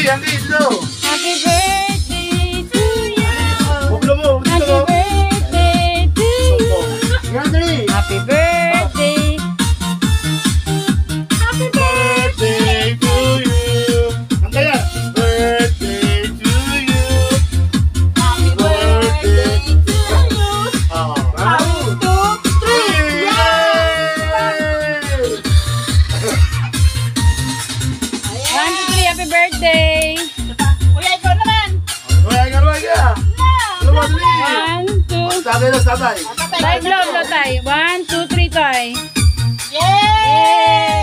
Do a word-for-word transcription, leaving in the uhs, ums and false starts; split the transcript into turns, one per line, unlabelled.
Andy, Andy, dito.
Happy birthday to you.
Bublo mo, dito.
Happy birthday to you.
Andy.
Happy birthday. Happy birthday
to you. Ang kaya? Birthday to you.
Happy birthday to you.
Oh.
One, two, three. One, two, three. Happy birthday. Kuya, ikaw naman.
Kuya, ikaw naman ka.
One, two.
Tatay na, tatay.
Tay, blow, blow, tay. One, two, three, tay. Yay!